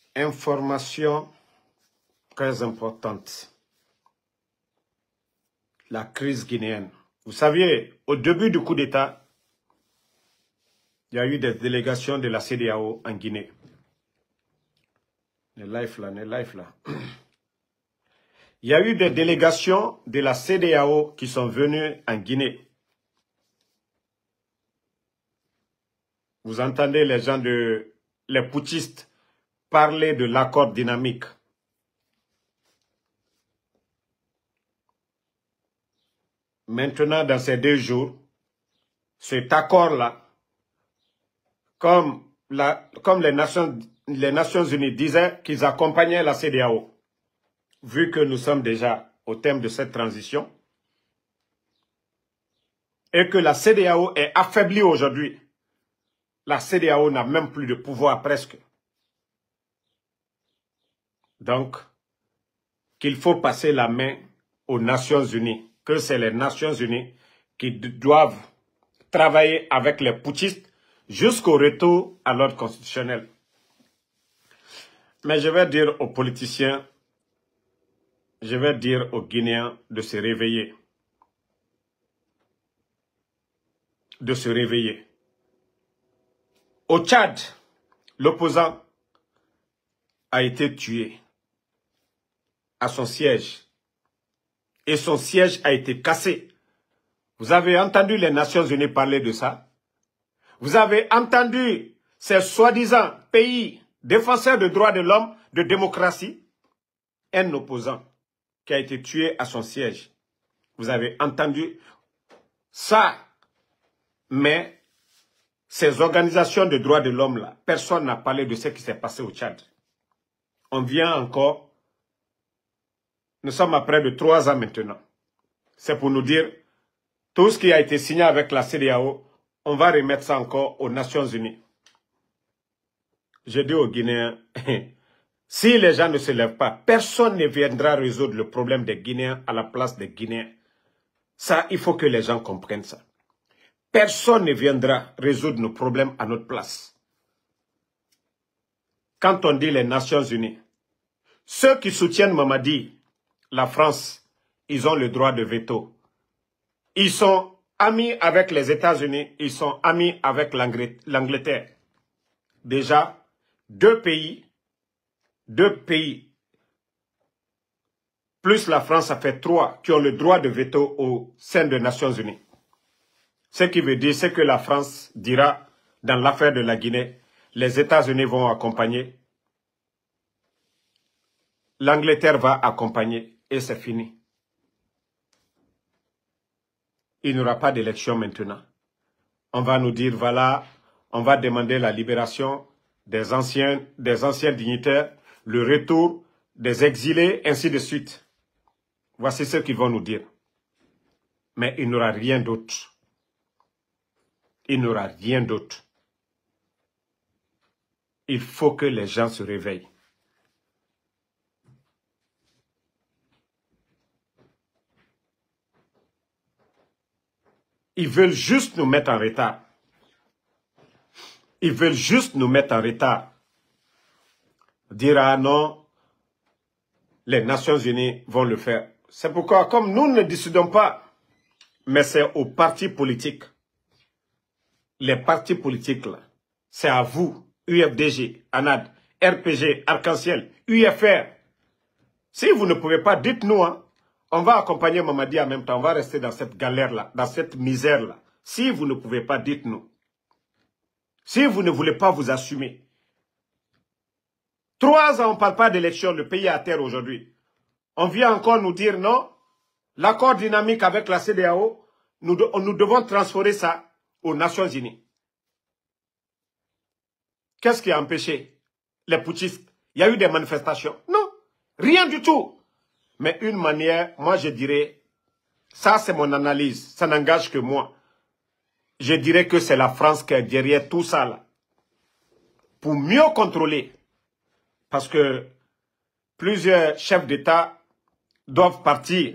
Information très importante. La crise guinéenne. Vous saviez, au début du coup d'État, il y a eu des délégations de la CEDEAO en Guinée. Les lives là. Il y a eu des délégations de la CEDEAO qui sont venues en Guinée. Vous entendez les gens les putschistes parler de l'accord dynamique. Maintenant, dans ces 2 jours, cet accord-là, comme les Nations Unies disaient qu'ils accompagnaient la CEDEAO, vu que nous sommes déjà au thème de cette transition, et que la CEDEAO est affaiblie aujourd'hui, la CEDEAO n'a même plus de pouvoir presque. Donc, qu'il faut passer la main aux Nations Unies, que c'est les Nations Unies qui doivent travailler avec les putschistes jusqu'au retour à l'ordre constitutionnel. Mais je vais dire aux politiciens, je vais dire aux Guinéens de se réveiller. De se réveiller. Au Tchad, l'opposant a été tué à son siège. Et son siège a été cassé. Vous avez entendu les Nations Unies parler de ça? Vous avez entendu ces soi-disant pays défenseurs des droits de l'homme, de démocratie? Un opposant qui a été tué à son siège. Vous avez entendu ça? Mais ces organisations de droits de l'homme là, personne n'a parlé de ce qui s'est passé au Tchad. On vient encore, nous sommes à près de 3 ans maintenant. C'est pour nous dire, tout ce qui a été signé avec la CEDEAO, on va remettre ça encore aux Nations Unies. Je dis aux Guinéens, si les gens ne se lèvent pas, personne ne viendra résoudre le problème des Guinéens à la place des Guinéens. Ça, il faut que les gens comprennent ça. Personne ne viendra résoudre nos problèmes à notre place. Quand on dit les Nations Unies, ceux qui soutiennent Mamadi, la France, ils ont le droit de veto. Ils sont amis avec les États-Unis, ils sont amis avec l'Angleterre. Déjà, deux pays, plus la France, ça fait 3 qui ont le droit de veto au sein des Nations Unies. Ce qui veut dire, c'est que la France dira, dans l'affaire de la Guinée, les États-Unis vont accompagner, l'Angleterre va accompagner, et c'est fini. Il n'y aura pas d'élection maintenant. On va nous dire, voilà, on va demander la libération des anciens dignitaires, le retour des exilés, ainsi de suite. Voici ce qu'ils vont nous dire. Mais il n'y aura rien d'autre. Il n'y aura rien d'autre. Il faut que les gens se réveillent. Ils veulent juste nous mettre en retard. Ils veulent juste nous mettre en retard. Dire, ah non, les Nations Unies vont le faire. C'est pourquoi, comme nous ne décidons pas, mais c'est aux partis politiques. Les partis politiques, là, c'est à vous, UFDG, ANAD, RPG, Arc-en-Ciel, UFR. Si vous ne pouvez pas, dites-nous, hein. On va accompagner Mamadi en même temps. On va rester dans cette galère-là, dans cette misère-là. Si vous ne pouvez pas, dites-nous. Si vous ne voulez pas vous assumer. 3 ans, on ne parle pas d'élection. Le pays est à terre aujourd'hui. On vient encore nous dire non. L'accord dynamique avec la CEDEAO, nous devons transférer ça aux Nations Unies. Qu'est-ce qui a empêché les putschistes? Il y a eu des manifestations? Non, rien du tout. Mais une manière, moi je dirais, ça c'est mon analyse, ça n'engage que moi. Je dirais que c'est la France qui est derrière tout ça là. Pour mieux contrôler. Parce que plusieurs chefs d'État doivent partir.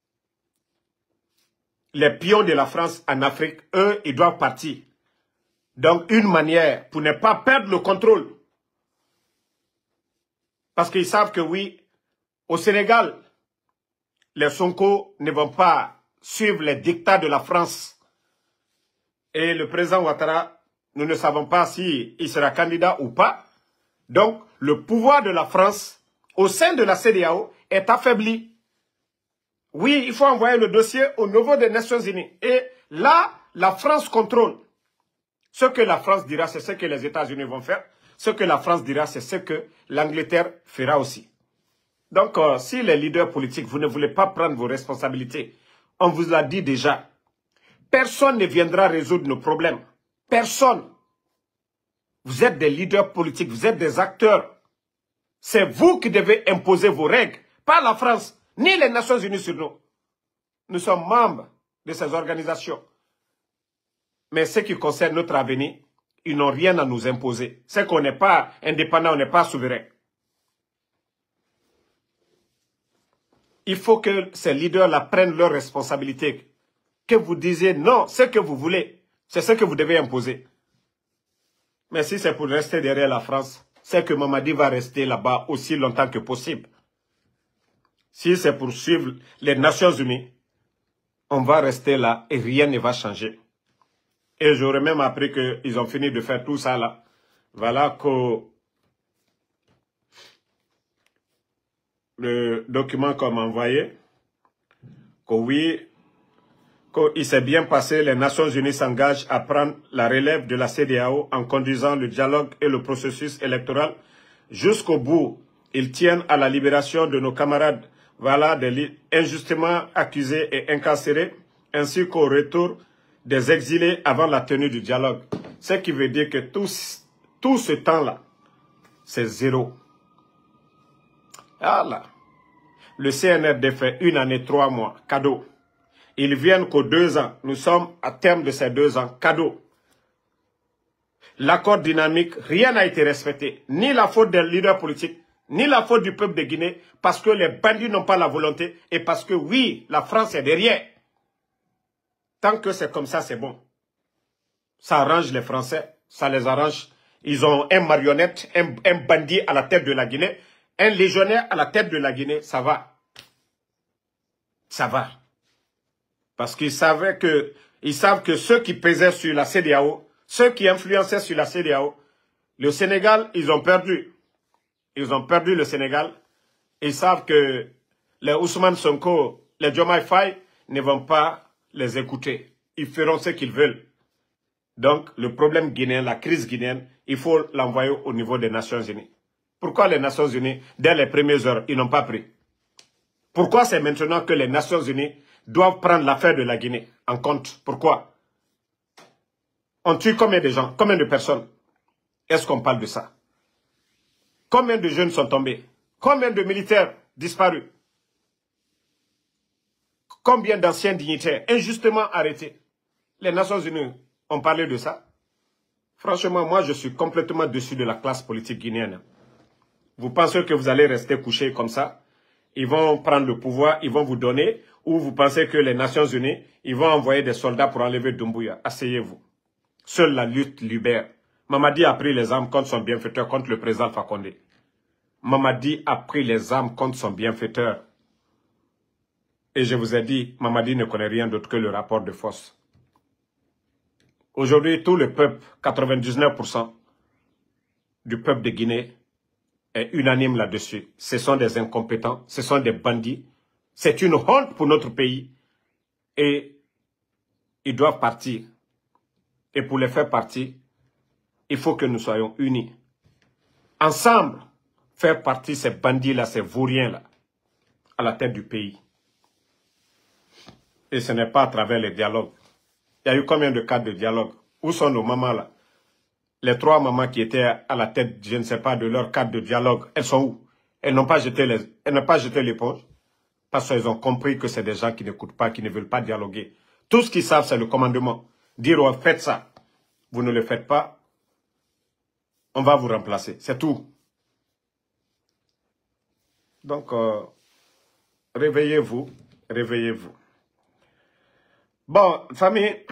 Les pions de la France en Afrique, eux, ils doivent partir. Donc une manière pour ne pas perdre le contrôle. Parce qu'ils savent que oui, au Sénégal, les Sonko ne vont pas suivre les dictats de la France. Et le président Ouattara, nous ne savons pas s'il sera candidat ou pas. Donc, le pouvoir de la France au sein de la CEDEAO est affaibli. Oui, il faut envoyer le dossier au niveau des Nations Unies. Et là, la France contrôle. Ce que la France dira, c'est ce que les États-Unis vont faire. Ce que la France dira, c'est ce que l'Angleterre fera aussi. Donc, si les leaders politiques, vous ne voulez pas prendre vos responsabilités, on vous l'a dit déjà, personne ne viendra résoudre nos problèmes. Personne. Vous êtes des leaders politiques, vous êtes des acteurs. C'est vous qui devez imposer vos règles, pas la France, ni les Nations Unies sur nous. Nous sommes membres de ces organisations. Mais ce qui concerne notre avenir, ils n'ont rien à nous imposer. C'est qu'on n'est pas indépendant, on n'est pas souverain. Il faut que ces leaders-là prennent leurs responsabilités. Que vous disiez non, ce que vous voulez, c'est ce que vous devez imposer. Mais si c'est pour rester derrière la France, c'est que Mamadi va rester là-bas aussi longtemps que possible. Si c'est pour suivre les Nations Unies, on va rester là et rien ne va changer. Et j'aurais même appris qu'ils ont fini de faire tout ça là. Voilà que le document qu'on m'a envoyé, que oui, qu'il s'est bien passé, les Nations Unies s'engagent à prendre la relève de la CEDEAO en conduisant le dialogue et le processus électoral jusqu'au bout. Ils tiennent à la libération de nos camarades, voilà, injustement accusés et incarcérés, ainsi qu'au retour des exilés avant la tenue du dialogue. Ce qui veut dire que tout ce temps-là, c'est zéro. Ah là, le CNRD fait 1 année, 3 mois, cadeau. Ils viennent qu'aux 2 ans. Nous sommes à terme de ces 2 ans, cadeau. L'accord dynamique, rien n'a été respecté. Ni la faute des leaders politiques, ni la faute du peuple de Guinée, parce que les bandits n'ont pas la volonté et parce que oui, la France est derrière. Tant que c'est comme ça, c'est bon. Ça arrange les Français, ça les arrange. Ils ont un marionnette, un bandit à la tête de la Guinée, un légionnaire à la tête de la Guinée, ça va. Ça va. Parce qu'ils savent que ceux qui pesaient sur la CEDEAO, ceux qui influençaient sur la CEDEAO, le Sénégal, ils ont perdu. Ils ont perdu le Sénégal. Ils savent que les Ousmane Sonko, les Diomaye Faye ne vont pas les écouter. Ils feront ce qu'ils veulent. Donc, le problème guinéen, la crise guinéenne, il faut l'envoyer au niveau des Nations Unies. Pourquoi les Nations Unies, dès les premières heures, ils n'ont pas pris? Pourquoi c'est maintenant que les Nations Unies doivent prendre l'affaire de la Guinée en compte? Pourquoi? On tue combien de gens, combien de personnes? Est-ce qu'on parle de ça? Combien de jeunes sont tombés? Combien de militaires disparus? Combien d'anciens dignitaires injustement arrêtés? Les Nations Unies ont parlé de ça? Franchement, moi, je suis complètement déçu de la classe politique guinéenne. Vous pensez que vous allez rester couché comme ça? Ils vont prendre le pouvoir, ils vont vous donner, ou vous pensez que les Nations Unies, ils vont envoyer des soldats pour enlever Doumbouya? Asseyez-vous. Seule la lutte libère. Mamadi a pris les armes contre son bienfaiteur, contre le président Alpha Condé. Mamadi a pris les armes contre son bienfaiteur. Et je vous ai dit, Mamadi ne connaît rien d'autre que le rapport de force. Aujourd'hui, tout le peuple, 99% du peuple de Guinée, est unanime là-dessus. Ce sont des incompétents, ce sont des bandits. C'est une honte pour notre pays. Et ils doivent partir. Et pour les faire partir, il faut que nous soyons unis. Ensemble, faire partir ces bandits-là, ces vauriens-là, à la tête du pays. Et ce n'est pas à travers les dialogues. Il y a eu combien de cas de dialogue? Où sont nos mamans là? Les 3 mamans qui étaient à la tête, je ne sais pas, de leur cadre de dialogue, elles sont où? Elles n'ont pas jeté l'éponge parce qu'elles ont compris que c'est des gens qui n'écoutent pas, qui ne veulent pas dialoguer. Tout ce qu'ils savent, c'est le commandement. Dire, oh, faites ça. Vous ne le faites pas, on va vous remplacer. C'est tout. Donc, réveillez-vous, réveillez-vous. Bon, famille,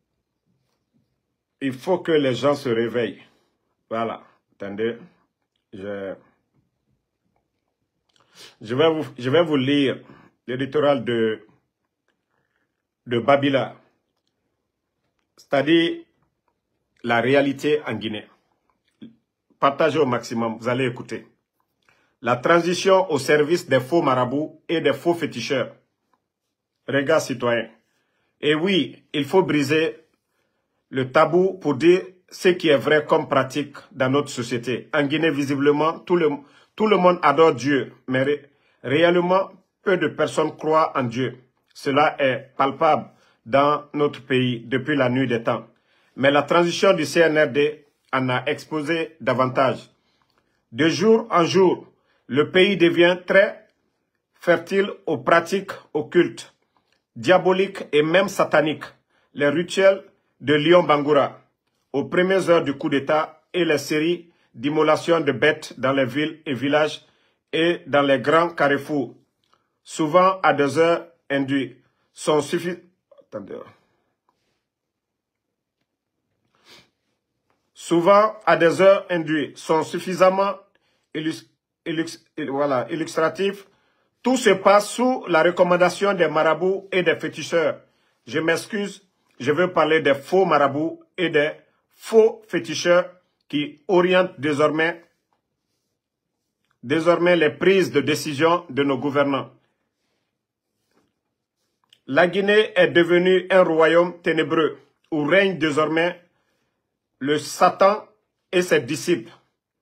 il faut que les gens se réveillent. Voilà, attendez, Je vais vous lire l'éditorial de Babila, c'est-à-dire la réalité en Guinée. Partagez au maximum, vous allez écouter. La transition au service des faux marabouts et des faux féticheurs. Regards citoyens. Et oui, il faut briser le tabou pour dire ce qui est vrai comme pratique dans notre société. En Guinée, visiblement, tout le monde adore Dieu, mais réellement, peu de personnes croient en Dieu. Cela est palpable dans notre pays depuis la nuit des temps. Mais la transition du CNRD en a exposé davantage. De jour en jour, le pays devient très fertile aux pratiques occultes, diaboliques et même sataniques. Les rituels de Lion Bangoura, aux premières heures du coup d'État, et les séries d'immolations de bêtes dans les villes et villages et dans les grands carrefours, souvent à des heures induites, sont suffisamment illustratifs. Tout se passe sous la recommandation des marabouts et des féticheurs. Je m'excuse, je veux parler des faux marabouts et des faux féticheurs qui orientent désormais les prises de décision de nos gouvernants. La Guinée est devenue un royaume ténébreux où règne désormais le Satan et ses disciples.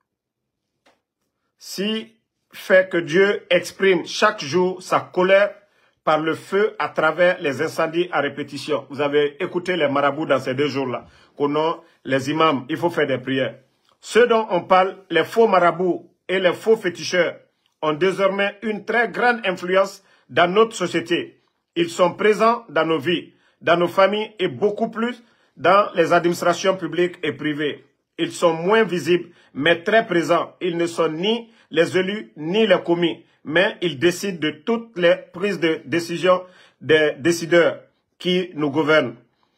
Si fait que Dieu exprime chaque jour sa colère par le feu à travers les incendies à répétition. Vous avez écouté les marabouts dans ces 2 jours-là. Qu'on les imams, il faut faire des prières. Ceux dont on parle, les faux marabouts et les faux féticheurs, ont désormais une très grande influence dans notre société. Ils sont présents dans nos vies, dans nos familles et beaucoup plus dans les administrations publiques et privées. Ils sont moins visibles, mais très présents. Ils ne sont ni les élus, ni les commis, mais ils décident de toutes les prises de décision des décideurs qui nous gouvernent.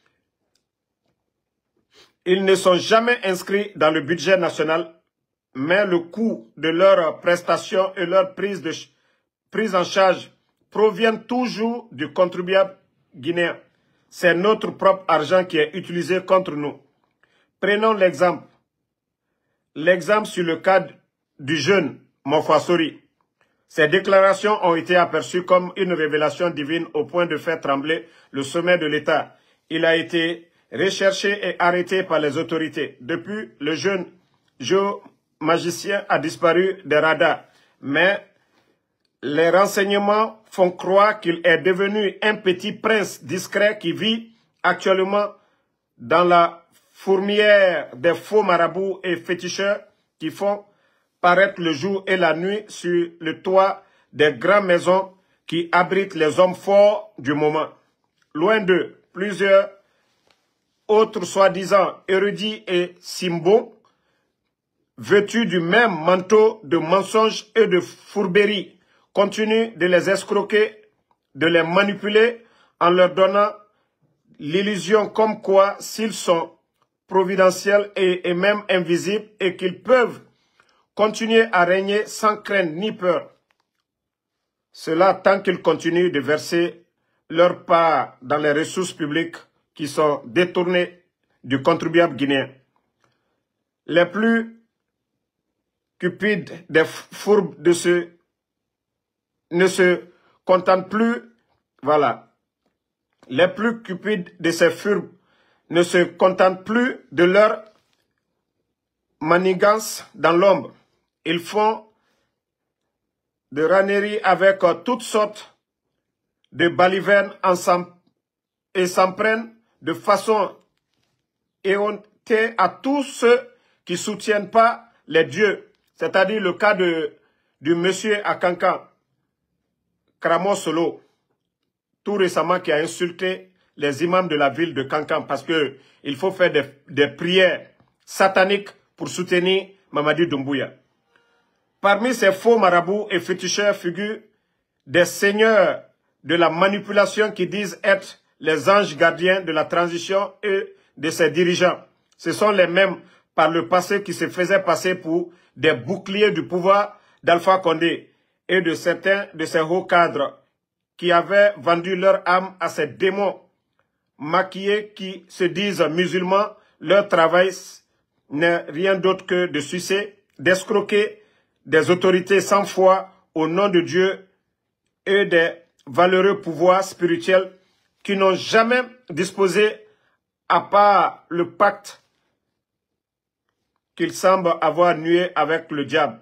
Ils ne sont jamais inscrits dans le budget national, mais le coût de leurs prestations et leur prise en charge proviennent toujours du contribuable guinéen. C'est notre propre argent qui est utilisé contre nous. Prenons l'exemple sur le cas du jeune Mofasori. Ces déclarations ont été aperçues comme une révélation divine au point de faire trembler le sommet de l'État. Il a été recherché et arrêté par les autorités. Depuis, le jeune géomagicien a disparu des radars. Mais les renseignements font croire qu'il est devenu un petit prince discret qui vit actuellement dans la fourmilière des faux marabouts et féticheurs qui font paraître le jour et la nuit sur le toit des grandes maisons qui abritent les hommes forts du moment. Loin d'eux, plusieurs autres soi-disant érudits et symbos, vêtus du même manteau de mensonges et de fourberies, continuent de les escroquer, de les manipuler en leur donnant l'illusion comme quoi s'ils sont providentiels et même invisibles et qu'ils peuvent continuer à régner sans crainte ni peur. Cela tant qu'ils continuent de verser leur part dans les ressources publiques qui sont détournées du contribuable guinéen. Les plus cupides des fourbes ne se contentent plus, les plus cupides de ces fourbes ne se contentent plus de leur manigance dans l'ombre. Ils font de raneries avec toutes sortes de balivernes et s'en prennent de façon éhontée à tous ceux qui ne soutiennent pas les dieux. C'est-à-dire le cas du monsieur à Kankan, Kramo Solo, tout récemment qui a insulté les imams de la ville de Kankan parce qu'il faut faire des prières sataniques pour soutenir Mamadi Doumbouya. Parmi ces faux marabouts et féticheurs figurent des seigneurs de la manipulation qui disent être les anges gardiens de la transition et de ses dirigeants. Ce sont les mêmes par le passé qui se faisaient passer pour des boucliers du pouvoir d'Alpha Condé et de certains de ses hauts cadres qui avaient vendu leur âme à ces démons maquillés qui se disent musulmans. Leur travail n'est rien d'autre que de sucer, d'escroquer des autorités sans foi au nom de Dieu et des valeureux pouvoirs spirituels qui n'ont jamais disposé à part le pacte qu'ils semblent avoir noué avec le diable.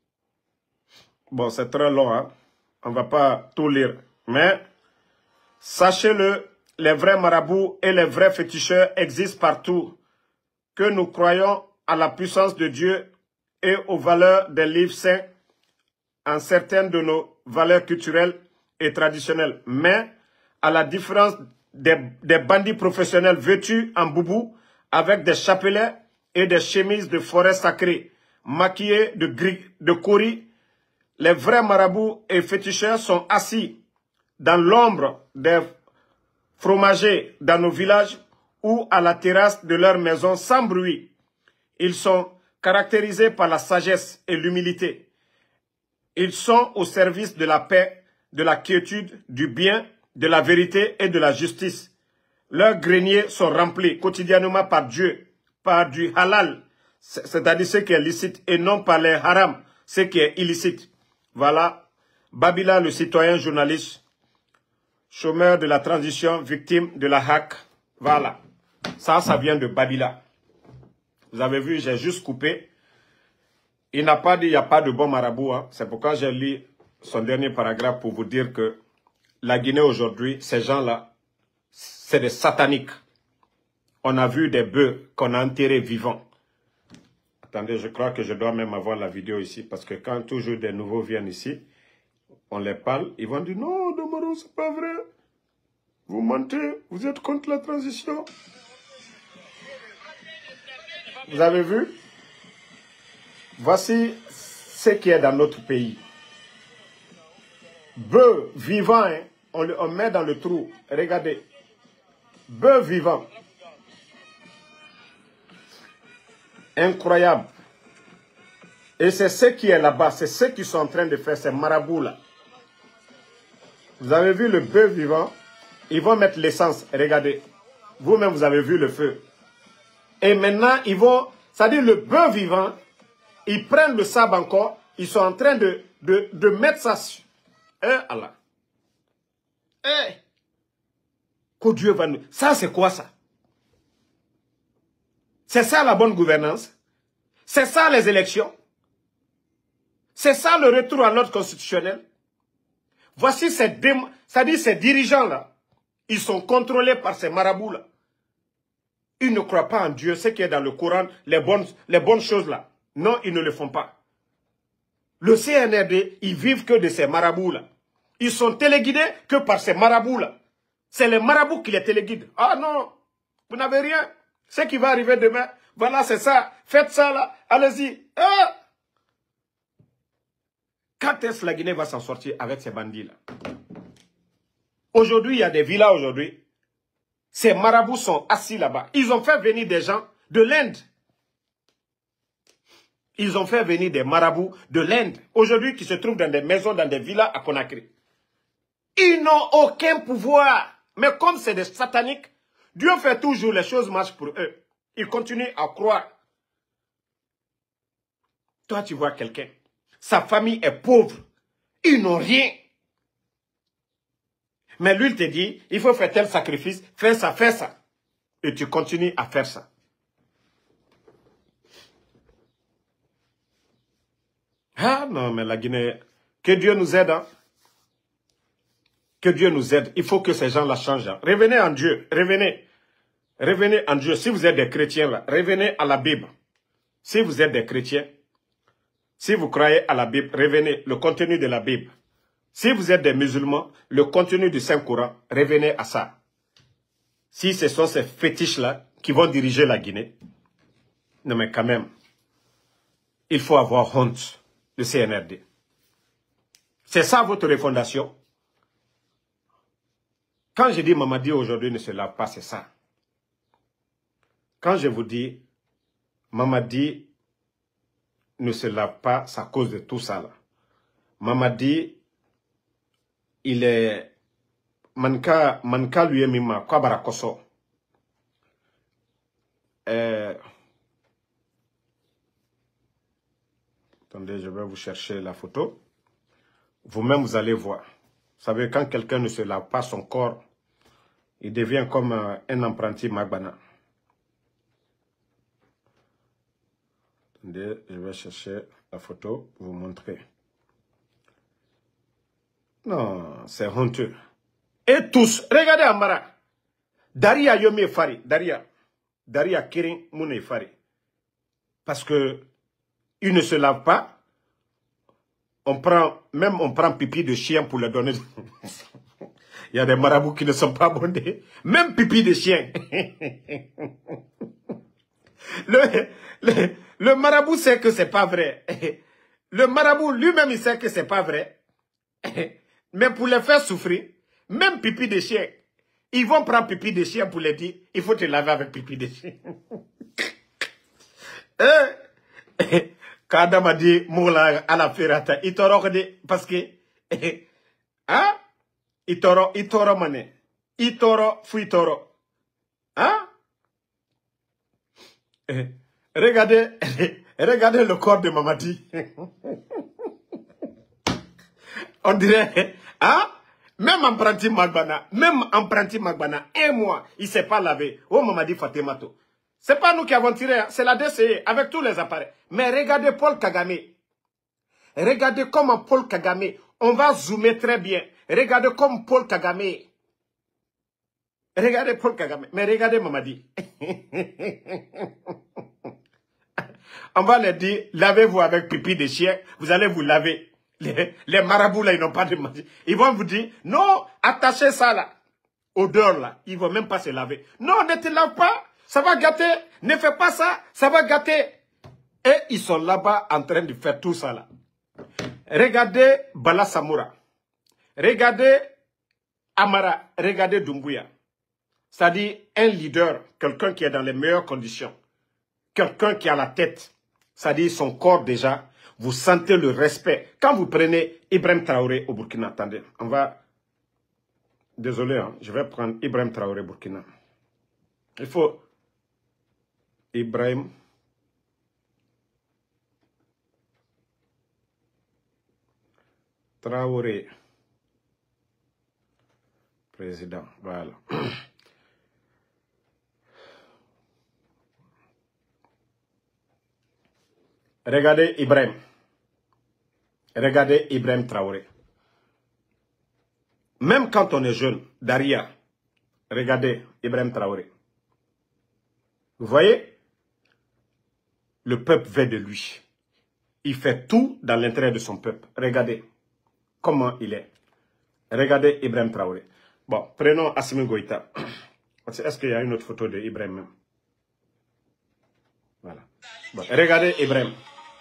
Bon, c'est très long, hein? On ne va pas tout lire. Mais, sachez-le, les vrais marabouts et les vrais féticheurs existent partout. Que nous croyons à la puissance de Dieu et aux valeurs des livres saints, en certaines de nos valeurs culturelles et traditionnelles. Mais, à la différence des bandits professionnels vêtus en boubou, avec des chapelets et des chemises de forêt sacrée, maquillés de gris, de cori, les vrais marabouts et féticheurs sont assis dans l'ombre des fromagers dans nos villages ou à la terrasse de leur maison sans bruit. Ils sont caractérisés par la sagesse et l'humilité. Ils sont au service de la paix, de la quiétude, du bien, de la vérité et de la justice. Leurs greniers sont remplis quotidiennement par Dieu, par du halal, c'est-à-dire ce qui est licite, et non par les haram, ce qui est illicite. Voilà, Babila, le citoyen journaliste, chômeur de la transition, victime de la hack. Voilà, ça vient de Babila. Vous avez vu, j'ai juste coupé. Il n'a pas dit il n'y a pas de bon marabout. Hein. C'est pourquoi j'ai lu son dernier paragraphe pour vous dire que la Guinée aujourd'hui, ces gens-là, c'est des sataniques. On a vu des bœufs qu'on a enterrés vivants. Attendez, je crois que je dois même avoir la vidéo ici, parce que quand toujours des nouveaux viennent ici, on les parle, ils vont dire non, Domoro, c'est pas vrai. Vous mentez, vous êtes contre la transition. Vous avez vu? Voici ce qui est dans notre pays. Bœuf vivant, hein, on met dans le trou. Regardez. Bœuf vivant. Incroyable. Et c'est ce qui est là-bas. C'est ce qu'ils sont en train de faire, ces marabouts-là. Vous avez vu le bœuf vivant? Ils vont mettre l'essence. Regardez. Vous-même, vous avez vu le feu. Et maintenant, ils vont... C'est-à-dire le bœuf vivant, ils prennent le sable encore. Ils sont en train de mettre ça sur... Allah. Que Dieu va nous... Ça, c'est quoi ça? C'est ça la bonne gouvernance? C'est ça les élections? C'est ça le retour à l'ordre constitutionnel? Voici ces dirigeants-là. Ils sont contrôlés par ces marabouts-là. Ils ne croient pas en Dieu, ce qui est dans le Coran, les bonnes choses-là. Non, ils ne le font pas. Le CNRD, ils vivent que de ces marabouts-là. Ils sont téléguidés que par ces marabouts-là. C'est les marabouts qui les téléguident. Ah non, vous n'avez rien. Ce qui va arriver demain, voilà, c'est ça. Faites ça là, allez-y. Ah! Quand est-ce que la Guinée va s'en sortir avec ces bandits-là? Aujourd'hui, il y a des villas aujourd'hui. Ces marabouts sont assis là-bas. Ils ont fait venir des gens de l'Inde. Ils ont fait venir des marabouts de l'Inde. Aujourd'hui, qui se trouvent dans des maisons, dans des villas à Conakry. Ils n'ont aucun pouvoir. Mais comme c'est des sataniques, Dieu fait toujours les choses marchent pour eux. Ils continuent à croire. Toi, tu vois quelqu'un. Sa famille est pauvre. Ils n'ont rien. Mais lui, il te dit, il faut faire tel sacrifice, fais ça, fais ça. Et tu continues à faire ça. Ah non, mais la Guinée, que Dieu nous aide. Hein? Que Dieu nous aide. Il faut que ces gens-là changent. Hein? Revenez en Dieu, revenez. Revenez en Dieu. Si vous êtes des chrétiens, là, revenez à la Bible. Si vous êtes des chrétiens, si vous croyez à la Bible, revenez le contenu de la Bible. Si vous êtes des musulmans, le contenu du Saint-Coran, revenez à ça. Si ce sont ces fétiches-là qui vont diriger la Guinée, non mais quand même, il faut avoir honte, le CNRD. C'est ça votre refondation. Quand je dis Mamadi aujourd'hui ne se lave pas, c'est ça. Quand je vous dis Mamadi ne se lave pas, c'est à cause de tout ça là. Mamadi, il est manka lui mima kwa barakoso. Attendez, je vais vous chercher la photo. Vous-même, vous allez voir. Vous savez, quand quelqu'un ne se lave pas son corps, il devient comme un apprenti Magbana. Attendez, je vais chercher la photo pour vous montrer. Non, c'est honteux. Et tous, regardez Amara. Daria Yomi Fari. Daria Kirin Moune Fari. Parce que il ne se lave pas. On prend pipi de chien pour le donner. Il y a des marabouts qui ne sont pas abonnés. Même pipi de chien. Le marabout sait que c'est pas vrai. Le marabout lui-même, il sait que c'est pas vrai. Mais pour les faire souffrir, même pipi de chien, ils vont prendre pipi de chien pour les dire, il faut te laver avec pipi de chien. Quand Adam a dit, Moula à la ferrata, il t'aura dit, parce que, hein? Il t'aura mané. Il t'aura, fouille t'aura. Hein? Regardez le corps de Mamadi. On dirait, hein? Même emprunté Magbana, un mois, il ne s'est pas lavé. Oh, Mamadi Fatemato. C'est pas nous qui avons tiré, c'est la DCE, avec tous les appareils. Mais regardez Paul Kagame. Regardez comment Paul Kagame, on va zoomer très bien. Regardez comme Paul Kagame. Regardez Paul Kagame, mais regardez Mamadi. On va leur dire, lavez-vous avec pipi de chien, vous allez vous laver. Les marabouts là, ils n'ont pas de magie. Ils vont vous dire, non, attachez ça là, odeur là, ils ne vont même pas se laver. Non, ne te lave pas, ça va gâter, ne fais pas ça, ça va gâter. Et ils sont là-bas en train de faire tout ça là. Regardez Bala Samoura, regardez Amara, regardez Doumbouya. C'est-à-dire un leader, quelqu'un qui est dans les meilleures conditions, quelqu'un qui a la tête, c'est-à-dire son corps déjà, vous sentez le respect. Quand vous prenez Ibrahim Traoré au Burkina, attendez, on va... Désolé, hein, je vais prendre Ibrahim Traoré Burkina. Il faut... Ibrahim... Traoré. Président, voilà. Regardez Ibrahim. Regardez Ibrahim Traoré. Même quand on est jeune, Daria, regardez Ibrahim Traoré. Vous voyez? Le peuple veut de lui. Il fait tout dans l'intérêt de son peuple. Regardez comment il est. Regardez Ibrahim Traoré. Bon, prenons Assimi Goïta. Est-ce qu'il y a une autre photo de Ibrahim même? Voilà. Bon, regardez Ibrahim.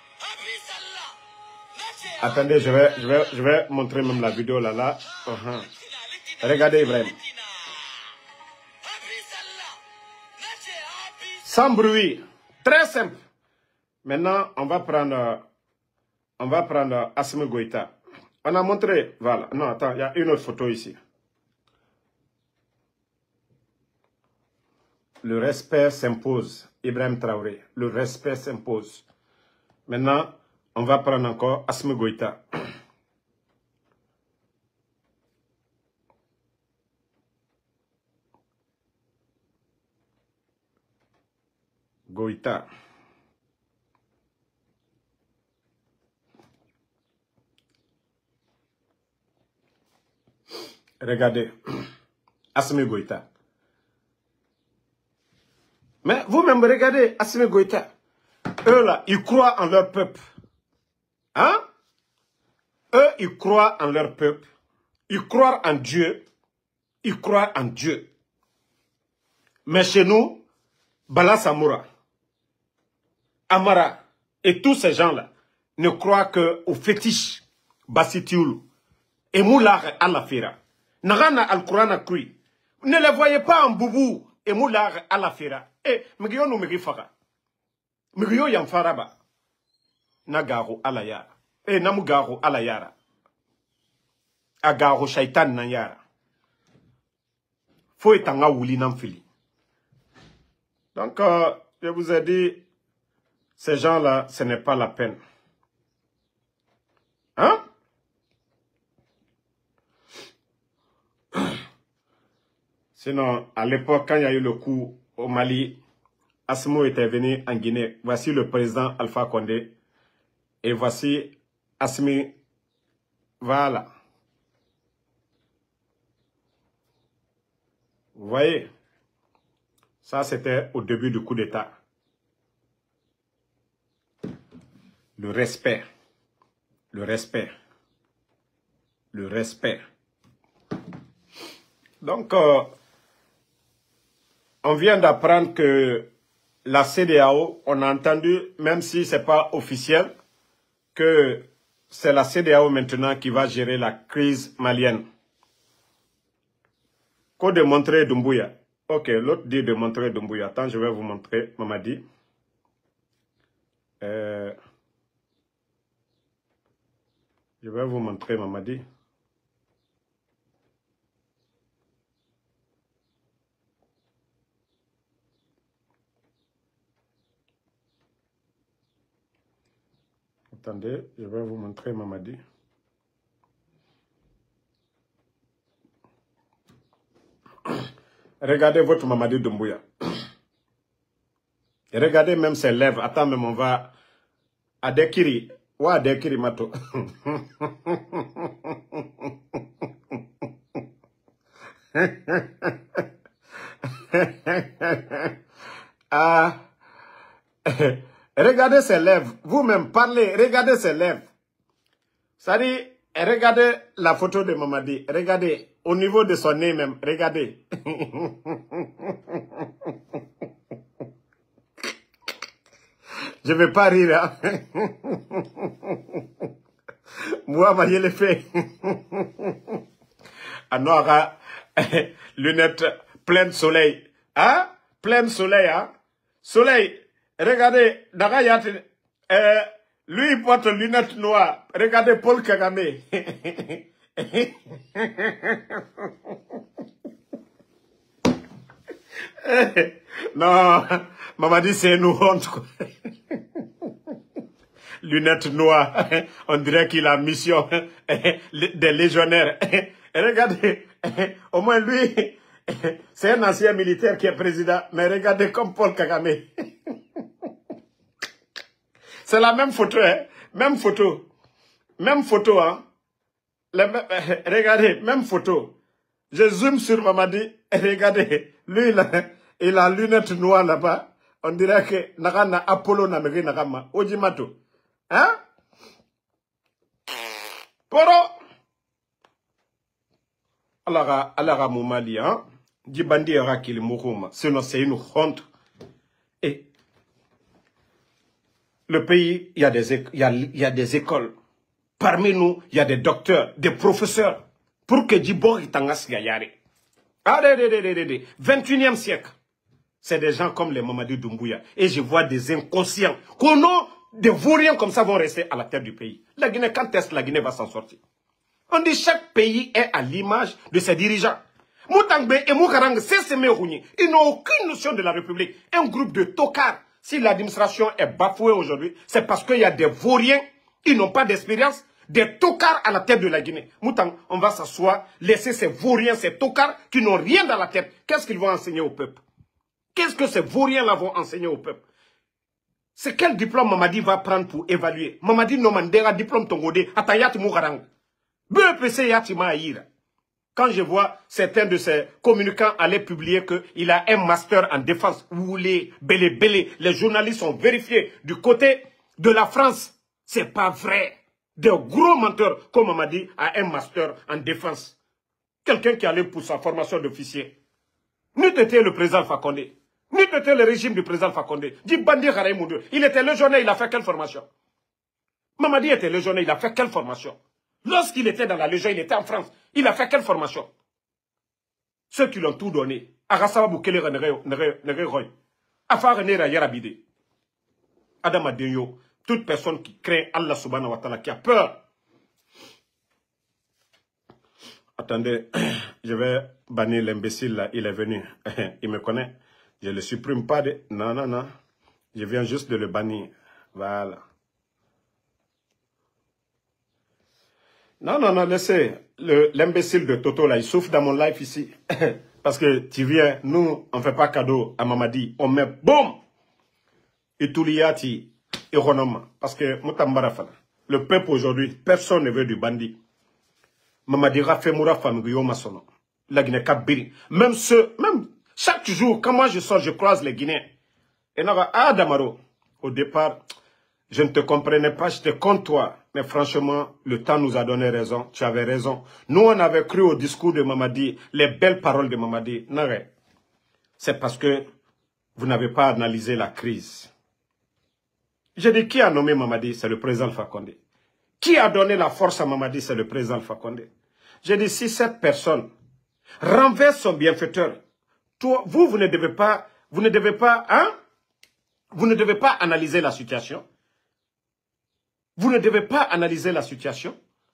Attendez, je vais montrer même la vidéo là. Regardez Ibrahim. Sans bruit. Très simple. Maintenant, on va prendre Assimi Goïta. On a montré, voilà. Non, attends, il y a une autre photo ici. Le respect s'impose. Ibrahim Traoré. Le respect s'impose. Maintenant, on va prendre encore Assimi Goïta. Goïta. Regardez. Assimi Goïta. Mais vous-même, regardez Assimi Goïta. Eux là, ils croient en leur peuple. Hein? Eux, ils croient en leur peuple. Ils croient en Dieu. Ils croient en Dieu. Mais chez nous, Bala Samoura, Amara et tous ces gens-là ne croient qu'au fétiche Bassitioulou et Moulard Alafira. Narana Al-Quran a cru. Ne les voyez pas en boubou et Moulard Alafira. Eh, Megion ou Megifara. Mriyo Yamfaraba. Nagaro alayara. Namugaro alayara. Agaro shaitan nayara. Faut etanga wuli namfili. Donc, je vous ai dit, ces gens-là, ce n'est pas la peine. Hein? Sinon, à l'époque, quand il y a eu le coup au Mali, Assimo était venu en Guinée. Voici le président Alpha Condé. Et voici Assimi. Voilà. Vous voyez? Ça, c'était au début du coup d'État. Le respect. Le respect. Le respect. Donc, on vient d'apprendre que la CEDEAO, on a entendu, même si ce n'est pas officiel, que c'est la CEDEAO maintenant qui va gérer la crise malienne. Qu'au de montrer Doumbouya. Ok, l'autre dit de montrer Doumbouya. Attends, je vais vous montrer, Mamadi. Je vais vous montrer, Mamadi. Attendez, je vais vous montrer Mamadi. Regardez votre Mamadi Doumbouya. Regardez même ses lèvres. Attends, même on va... Adekiri. Ou Adekiri Mato. Ah... Regardez ses lèvres. Vous-même parlez. Regardez ses lèvres. Ça dit, regardez la photo de Mamadi. Regardez. Au niveau de son nez même. Regardez. Je ne vais pas rire. Hein? Moi, je l'ai fait. Anora, lunettes plein de soleil. Hein? Plein de soleil. Hein? Soleil. Regardez, lui il porte lunettes noires. Regardez Paul Kagame. Non, maman dit c'est une honte. Lunettes noires. On dirait qu'il a mission des légionnaires. Regardez, au moins lui, c'est un ancien militaire qui est président. Mais regardez comme Paul Kagame. C'est la même photo, hein? Même photo. Même photo, hein? Regardez, même photo. Je zoome sur Mamadi. Regardez, lui, il a lunettes noires là-bas. On dirait que Nagana Apollo Namiri Nagama. Ojimato. Hein? Poro. Alara Moumali, hein? Djibandi Rakil Mourouma. Sinon, c'est une honte. Et le pays, il y a des écoles. Parmi nous, il y a des docteurs, des professeurs. Pour que Djibor Tangas Gayare. 21e siècle. C'est des gens comme les Mamadi Doumbouya. Et je vois des inconscients. Des vauriens comme ça vont rester à la tête du pays. La Guinée, quand est-ce que la Guinée va s'en sortir? On dit chaque pays est à l'image de ses dirigeants. Moutangbe et Moukarang, ils n'ont aucune notion de la République. Un groupe de tocards. Si l'administration est bafouée aujourd'hui, c'est parce qu'il y a des vauriens, ils n'ont pas d'expérience, des tocards à la tête de la Guinée. Moutang, on va s'asseoir, laisser ces vauriens, ces tocards qui n'ont rien dans la tête. Qu'est-ce qu'ils vont enseigner au peuple? Qu'est-ce que ces vauriens-là vont enseigner au peuple? C'est quel diplôme Mamadi va prendre pour évaluer? Mamadi Nomandera, diplôme Tongode, Atayat Moukarang. BEPC Yatima Aïra. Quand je vois certains de ces communicants aller publier qu'il a un master en défense, où les journalistes sont vérifiés du côté de la France. C'est pas vrai. Des gros menteurs, comme Mamadi, a un master en défense. Quelqu'un qui allait pour sa formation d'officier. N'eût été le président Fakonde. N'eût été le régime du président Fakonde. Dit Bandi Karaïmoudou. Il était légionnaire, il a fait quelle formation? Mamadi était légionnaire, il a fait quelle formation? Lorsqu'il était dans la Légion, il était en France. Il a fait quelle formation? Ceux qui l'ont tout donné. Arasawa Boukele Nereroy. Afar Nera Yarabide. Adama Denyo, toute personne qui craint Allah subhanahu wa ta'ala, qui a peur. Attendez, je vais bannir l'imbécile là, il est venu. Il me connaît. Je ne le supprime pas. Non, non, non. Je viens juste de le bannir. Voilà. Non, non, non, laissez. L'imbécile de Toto là, il souffre dans mon live ici. Parce que tu viens, nous, on ne fait pas cadeau à Mamadi. On met boum! Et tout l'yati, ironoma. Parce que, Moutambarafala, le peuple aujourd'hui, personne ne veut du bandit. Mamadi Rafemoura Famiguyo Masono. La Guinée Kabiri. Même chaque jour, quand moi je sors, je croise les Guinéens. Et là, Damaro, au départ, je ne te comprenais pas, j'étais contre toi. Mais franchement, le temps nous a donné raison. Tu avais raison. Nous, on avait cru au discours de Mamadi, les belles paroles de Mamadi. Non, c'est parce que vous n'avez pas analysé la crise. J'ai dit, qui a nommé Mamadi? C'est le président Alpha Condé. Qui a donné la force à Mamadi? C'est le président Alpha Condé. J'ai dit, si cette personne renverse son bienfaiteur, toi, vous ne devez pas, vous ne devez pas analyser la situation. Vous ne devez pas analyser la situation.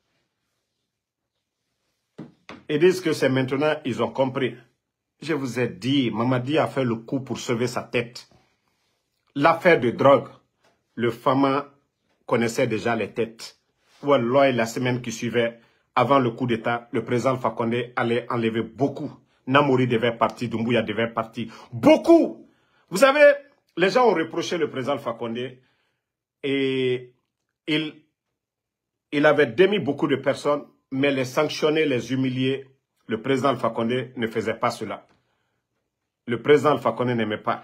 Ils disent que c'est maintenant, ils ont compris. Je vous ai dit, Mamadi a fait le coup pour sauver sa tête. L'affaire de drogue, le Fama connaissait déjà les têtes. Wallah, la semaine qui suivait, avant le coup d'État, le président Alpha Condé allait enlever beaucoup. Namouri devait partir, Doumbouya devait partir. Beaucoup! Vous savez, les gens ont reproché le président Alpha Condé et il avait démis beaucoup de personnes, mais les sanctionner, les humilier, le président Alpha Condé ne faisait pas cela. Le président Alpha Condé n'aimait pas.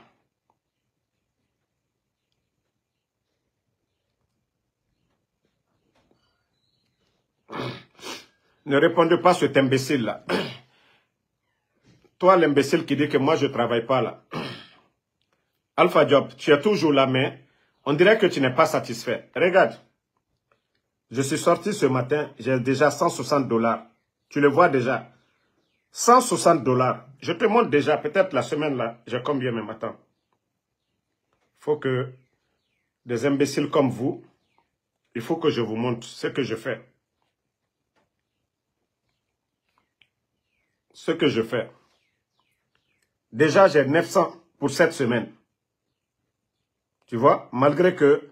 Ne répondez pas à cet imbécile-là. Toi, l'imbécile qui dit que moi, je ne travaille pas là. Alpha Job, tu es toujours là, mais on dirait que tu n'es pas satisfait. Regarde. Je suis sorti ce matin, j'ai déjà 160 $. Tu le vois déjà. 160 $. Je te montre déjà, peut-être la semaine là, j'ai combien même, attends. Il faut que des imbéciles comme vous, il faut que je vous montre ce que je fais. Ce que je fais. Déjà, j'ai 900 pour cette semaine. Tu vois, malgré que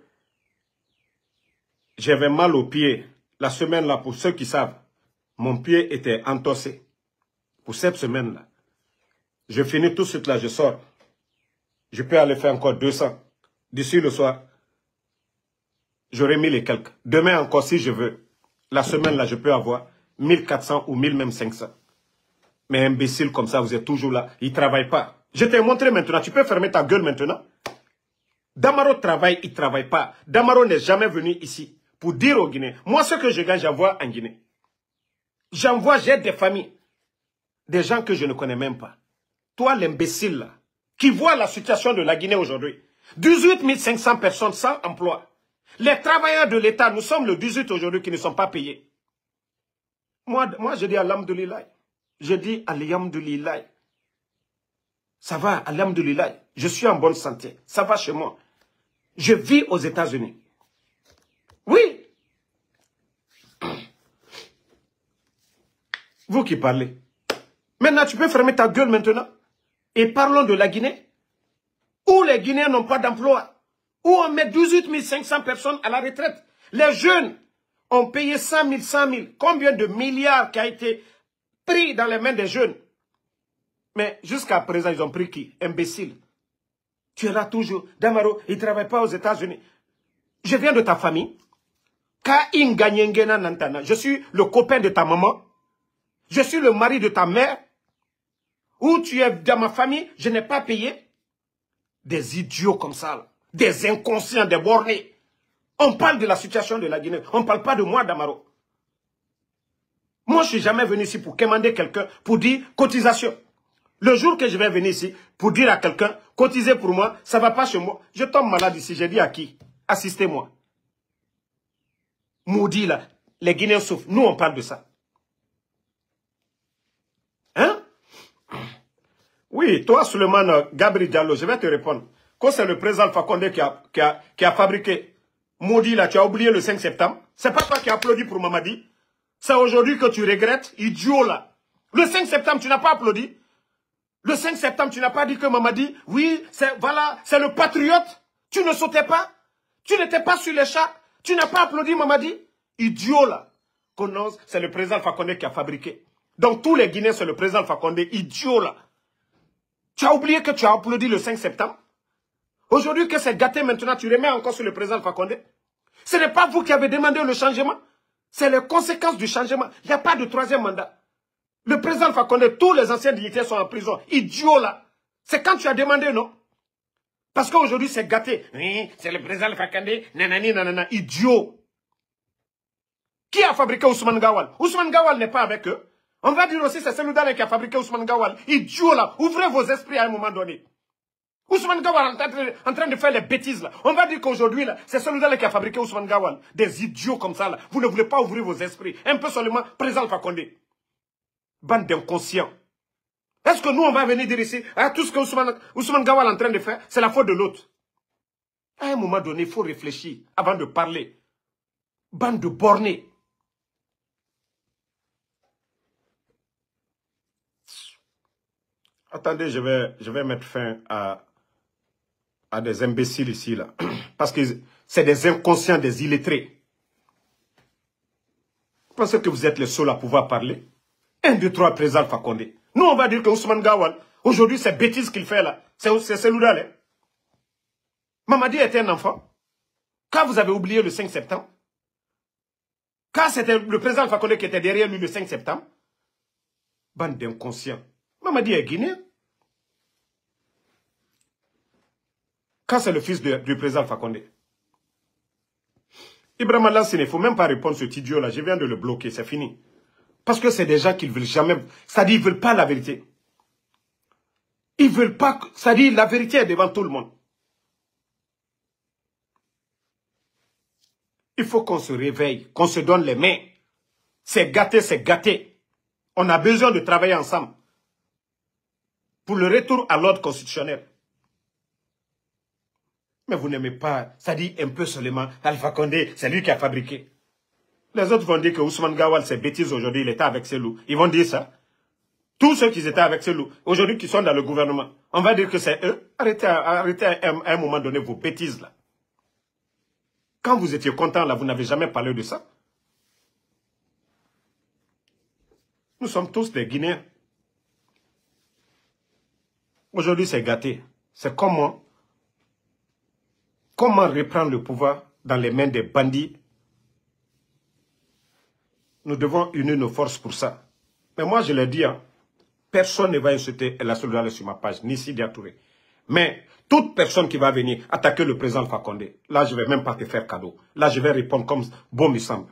j'avais mal au pied. La semaine-là, pour ceux qui savent, mon pied était entossé. Pour cette semaine-là. Je finis tout de suite là, je sors. Je peux aller faire encore 200. D'ici le soir, j'aurai 1000 et quelques. Demain encore, si je veux. La semaine-là, je peux avoir 1400 ou 1000 même 500. Mais imbécile comme ça, vous êtes toujours là. Ils ne travaillent pas. Je t'ai montré maintenant. Tu peux fermer ta gueule maintenant. Damaro travaille, il ne travaille pas. Damaro n'est jamais venu ici pour dire aux Guinéens. Moi, ce que je gagne, j'envoie en Guinée. J'envoie, j'ai des familles. Des gens que je ne connais même pas. Toi, l'imbécile, là, qui voit la situation de la Guinée aujourd'hui. 18 500 personnes sans emploi. Les travailleurs de l'État, nous sommes le 18 aujourd'hui qui ne sont pas payés. Moi je dis alhamdoulilah. Je dis alhamdoulilah. Ça va, alhamdoulilah. Je suis en bonne santé. Ça va chez moi. Je vis aux États-Unis. Oui. Vous qui parlez. Maintenant, tu peux fermer ta gueule maintenant. Et parlons de la Guinée. Où les Guinéens n'ont pas d'emploi. Où on met 18 500 personnes à la retraite. Les jeunes ont payé 100 000, 100 000. Combien de milliards qui a été pris dans les mains des jeunes. Mais jusqu'à présent, ils ont pris qui? Imbécile. Tu es là toujours. Damaro, il ne travaille pas aux États-Unis. Je viens de ta famille. Je suis le copain de ta maman. Je suis le mari de ta mère. Où tu es dans ma famille, je n'ai pas payé. Des idiots comme ça. Là. Des inconscients, des bornés. On parle de la situation de la Guinée. On ne parle pas de moi, Damaro. Moi, je ne suis jamais venu ici pour commander quelqu'un, pour dire cotisation. Le jour que je vais venir ici, pour dire à quelqu'un, cotisez pour moi, ça ne va pas chez moi. Je tombe malade ici, j'ai dit à qui? Assistez-moi. Maudit là, les Guinéens souffrent. Nous, on parle de ça. Hein? Oui, toi, Suleiman Gabri Diallo, je vais te répondre. que c'est le président Alpha Condé qui a fabriqué. Maudit là, tu as oublié le 5 septembre. C'est pas toi qui as applaudi pour Mamadi. C'est aujourd'hui que tu regrettes, idiot là. Le 5 septembre, tu n'as pas applaudi. Le 5 septembre, tu n'as pas dit que Mamadi, oui, c'est le patriote. Tu ne sautais pas. Tu n'étais pas sur les chats. Tu n'as pas applaudi Mamadi. Idiot là. C'est le président Alpha Condé qui a fabriqué. Donc tous les Guinéens, c'est le président Alpha Condé. Idiot là. Tu as oublié que tu as applaudi le 5 septembre. Aujourd'hui que c'est gâté, maintenant tu remets encore sur le président Alpha Condé. Ce n'est pas vous qui avez demandé le changement. C'est les conséquences du changement. Il n'y a pas de troisième mandat. Le président Alpha Condé, tous les anciens dignitaires sont en prison. Idiot là. C'est quand tu as demandé, non? Parce qu'aujourd'hui c'est gâté. Oui, c'est le président Alpha Condé. Nanani, nanana. Idiot. Qui a fabriqué Ousmane Gawal? Ousmane Gawal n'est pas avec eux. On va dire aussi c'est celui-là qui a fabriqué Ousmane Gawal. Idiot là. Ouvrez vos esprits à un moment donné. Ousmane Gawal en train de faire les bêtises là. On va dire qu'aujourd'hui là, c'est celui-là qui a fabriqué Ousmane Gawal. Des idiots comme ça là. Vous ne voulez pas ouvrir vos esprits. Un peu seulement président Alpha Condé. Bande d'inconscients. Est-ce que nous on va venir dire ici, tout ce que Ousmane Gawal est en train de faire, c'est la faute de l'autre? À un moment donné, il faut réfléchir avant de parler. Bande de bornés. Attendez, je vais mettre fin à des imbéciles ici, là. Parce que c'est des inconscients, des illettrés. Vous pensez que vous êtes les seuls à pouvoir parler? 1, 2, 3, président Alpha Condé. Nous, on va dire que Ousmane Gawal, aujourd'hui, c'est bêtise qu'il fait là. C'est celui-là, là. Mamadi était un enfant. Quand vous avez oublié le 5 septembre, quand c'était le président Alpha Condé qui était derrière lui le 5 septembre, bande d'inconscients. Mamadi est guinéen. Quand c'est le fils du président Alpha Condé. Ibrahim Alassane, il ne faut même pas répondre à cet idiot-là. Je viens de le bloquer, c'est fini. Parce que c'est des gens qui ne veulent jamais... C'est-à-dire, ils ne veulent pas la vérité. Ils ne veulent pas... C'est-à-dire, la vérité est devant tout le monde. Il faut qu'on se réveille, qu'on se donne les mains. C'est gâté, c'est gâté. On a besoin de travailler ensemble. Pour le retour à l'ordre constitutionnel. Mais vous n'aimez pas, ça dit un peu seulement, Alpha Condé, c'est lui qui a fabriqué. Les autres vont dire que Ousmane Gawal, c'est bêtise aujourd'hui, il était avec Selou. Ils vont dire ça. Tous ceux qui étaient avec Selou, aujourd'hui qui sont dans le gouvernement, on va dire que c'est eux. Arrêtez à un moment donné vos bêtises là. Quand vous étiez content là, vous n'avez jamais parlé de ça. Nous sommes tous des Guinéens. Aujourd'hui, c'est gâté. C'est comment reprendre le pouvoir dans les mains des bandits. Nous devons unir nos forces pour ça. Mais moi, je l'ai dit, hein, personne ne va insulter la solidarité sur ma page, ni Sidi Touré. Mais toute personne qui va venir attaquer le président Alpha Condé, là, je ne vais même pas te faire cadeau. Là, je vais répondre comme bon me semble.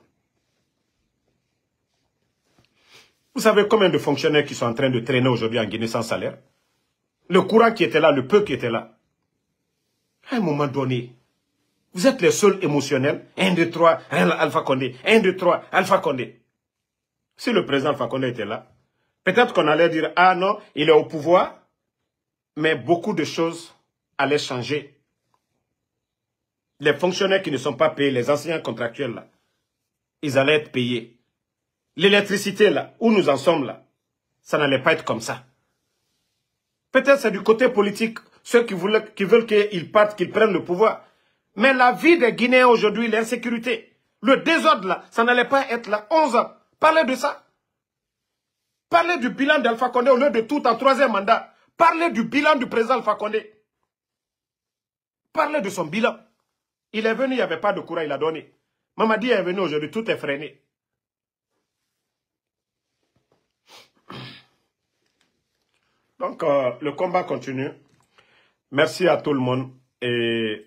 Vous savez combien de fonctionnaires qui sont en train de traîner aujourd'hui en Guinée sans salaire? Le courant qui était là, le peu qui était là. À un moment donné, vous êtes les seuls émotionnels. 1, 2, 3, Alpha Condé. 1, 2, 3, Alpha Condé. Si le président Alpha Condé était là, peut-être qu'on allait dire, ah non, il est au pouvoir, mais beaucoup de choses allaient changer. Les fonctionnaires qui ne sont pas payés, les enseignants contractuels là, ils allaient être payés. L'électricité là, où nous en sommes là, ça n'allait pas être comme ça. Peut-être c'est du côté politique, ceux qui veulent qu'ils partent, qu'ils prennent le pouvoir. Mais la vie des Guinéens aujourd'hui, l'insécurité, le désordre là, ça n'allait pas être là. 11 ans. Parlez de ça. Parlez du bilan d'Alpha Condé au lieu de tout en 3e mandat. Parlez du bilan du président Alpha Condé. Parlez de son bilan. Il est venu, il n'y avait pas de courant, il a donné. Mamadi est venu aujourd'hui, tout est freiné. Donc, le combat continue. Merci à tout le monde. Et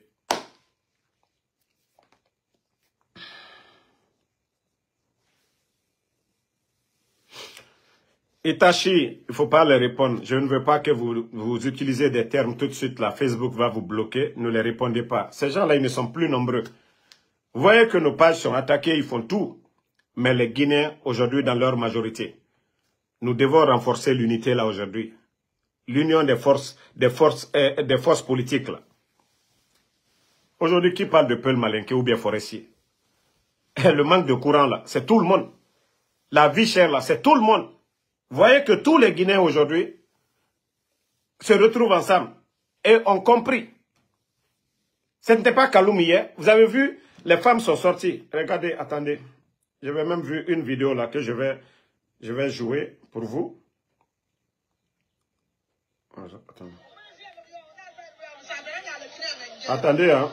Itachi, il ne faut pas les répondre. Je ne veux pas que vous utilisez des termes tout de suite. Là, Facebook va vous bloquer. Ne les répondez pas. Ces gens-là, ils ne sont plus nombreux. Vous voyez que nos pages sont attaquées, ils font tout. Mais les Guinéens, aujourd'hui, dans leur majorité, nous devons renforcer l'unité là aujourd'hui. l'union des forces politiques là. Aujourd'hui, qui parle de Peul Malinké ou bien forestier? Le manque de courant là, c'est tout le monde. La vie chère là, c'est tout le monde. Vous voyez que tous les Guinéens aujourd'hui se retrouvent ensemble et ont compris. Ce n'était pas Kaloum hier. Vous avez vu, les femmes sont sorties. Regardez, attendez. J'avais même vu une vidéo là que je vais jouer pour vous. Attendez. Attendez, hein.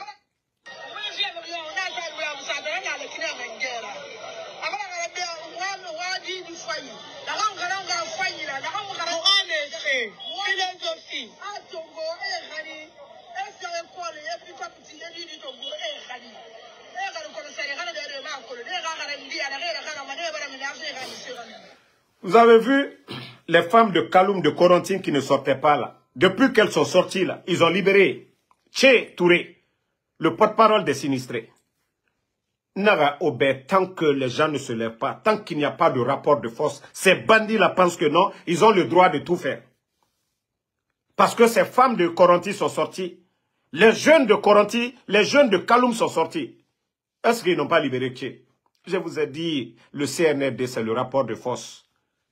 Vous avez vu les femmes de Kaloum, de Korontine qui ne sortaient pas là. Depuis qu'elles sont sorties là, ils ont libéré Tché Touré, le porte-parole des sinistrés. Naga Obé, tant que les gens ne se lèvent pas, tant qu'il n'y a pas de rapport de force, ces bandits-là pensent que non, ils ont le droit de tout faire. Parce que ces femmes de Korontine sont sorties. Les jeunes de Korontine, les jeunes de Kaloum sont sortis. Est-ce qu'ils n'ont pas libéré Tché? Je vous ai dit, le CNRD, c'est le rapport de force.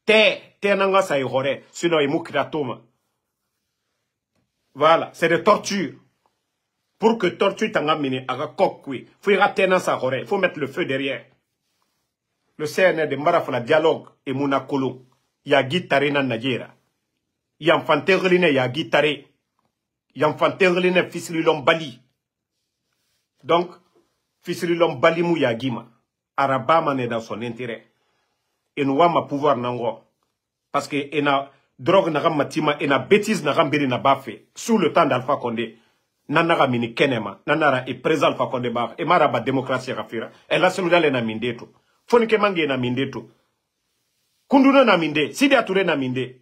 Sinon, voilà, c'est des tortures. Pour que torture t'en amène à Kokui, il faut mettre le feu derrière. Le CNRD, Marafala dialogue et Mounakolo, il y a guitare dans Nigeria. Il y a infanterie, il y a guitare. Il y a infanterie, Fissililom Bali. Donc, Fissililom Bali Mouya Gima. Arabama est dans son intérêt. Et nous avons pouvoir nango. Parce que il y a drogue n'a matima, il y a bêtise n'a biri n'a pas fait. Sous le temps d'Alpha Condé, nanara mini kenema, nanara est présent Alpha Condé bar, et maraba démocratie rafira. Et là c'est nous d'aller na minde tout. Fonike mange na minde tout. Kunduna na minde, Sidi Atouré na minde.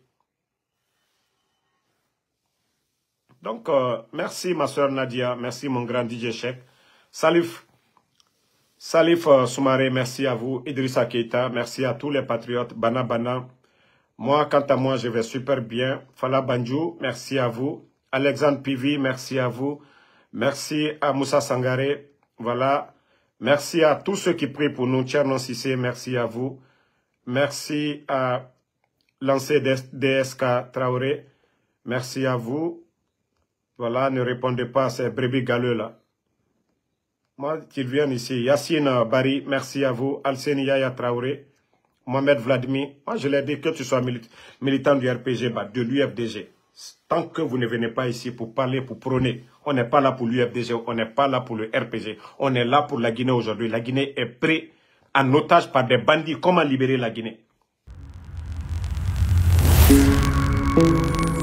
Donc merci ma soeur Nadia, merci mon grand DJ Cheikh. Salif Soumaré, merci à vous. Idrissa Keita, merci à tous les patriotes. Bana Bana. Moi, quant à moi, je vais super bien. Fala Banjou, merci à vous. Alexandre Pivi, merci à vous. Merci à Moussa Sangaré. Voilà. Merci à tous ceux qui prient pour nous. Tchernon Sissé, merci à vous. Merci à Lancé DSK Traoré. Merci à vous. Voilà, ne répondez pas à ces brebis galeux là. Moi, qu'ils viennent ici. Yassine Bari, merci à vous. Alseni Yaya Traoré. Mohamed Vladimir. Moi, je l'ai dit que tu sois militant du RPG, de l'UFDG. Tant que vous ne venez pas ici pour parler, pour prôner, on n'est pas là pour l'UFDG, on n'est pas là pour le RPG. On est là pour la Guinée aujourd'hui. La Guinée est prise en otage par des bandits. Comment libérer la Guinée?